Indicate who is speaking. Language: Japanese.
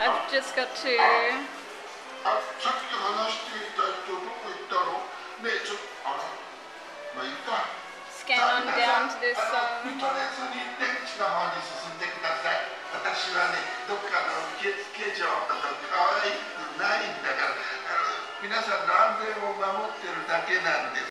Speaker 1: I've just got to
Speaker 2: さっき話していた人どこ行ったの？ねえ、ちょっとまあいいか。
Speaker 1: scan on down to this
Speaker 2: とりあえずに出口の方に進んでください。私はね、どっかの受付嬢だと可愛くないんだから、皆さんの安全を守ってるだけなんです。